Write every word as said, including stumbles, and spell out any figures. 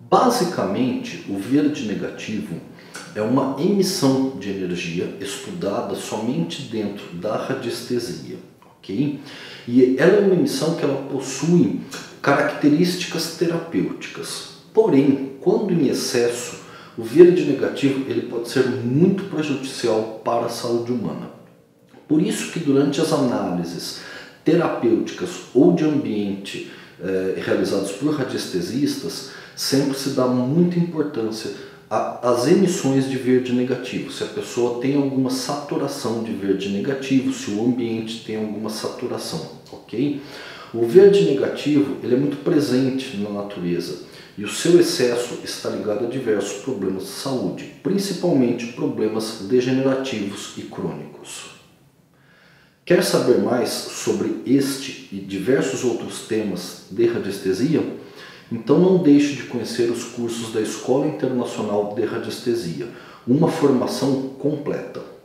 Basicamente, o verde negativo é uma emissão de energia estudada somente dentro da radiestesia, ok? E ela é uma emissão que ela possui características terapêuticas. Porém, quando em excesso, o verde negativo ele pode ser muito prejudicial para a saúde humana. Por isso que durante as análises terapêuticas ou de ambiente eh, realizadas por radiestesistas, sempre se dá muita importância às emissões de verde negativo. Se a pessoa tem alguma saturação de verde negativo, se o ambiente tem alguma saturação, ok? O verde negativo ele é muito presente na natureza e o seu excesso está ligado a diversos problemas de saúde, principalmente problemas degenerativos e crônicos. Quer saber mais sobre este e diversos outros temas de radiestesia? Então não deixe de conhecer os cursos da Escola Internacional de Radiestesia, uma formação completa.